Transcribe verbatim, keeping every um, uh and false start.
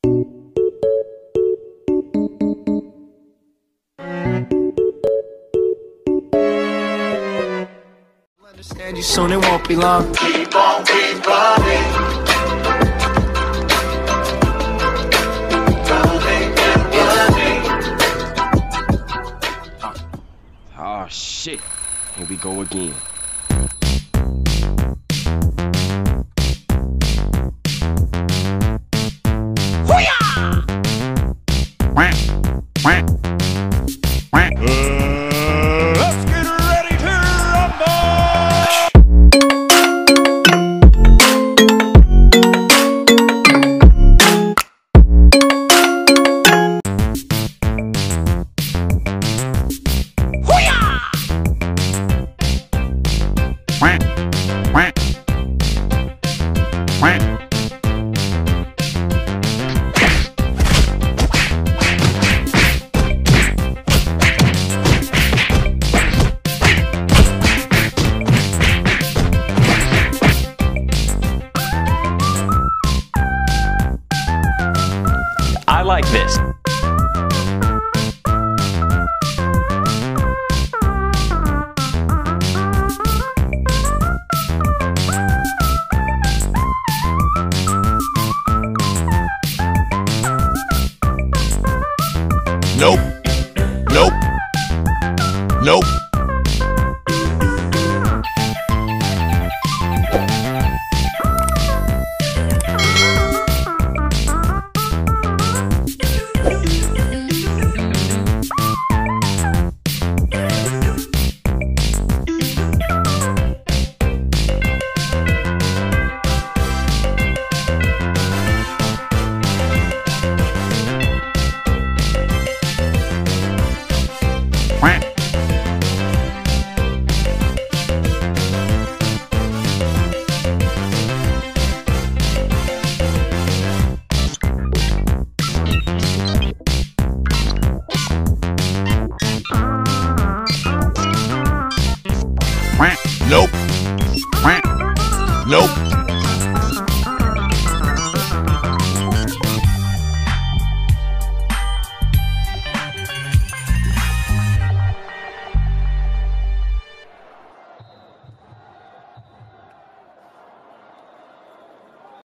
Understand you soon, it won't be long. Keep on, keep running. Running and running. Oh shit, here we go again. I like this. Nope. Nope. Nope. Nope. Nope.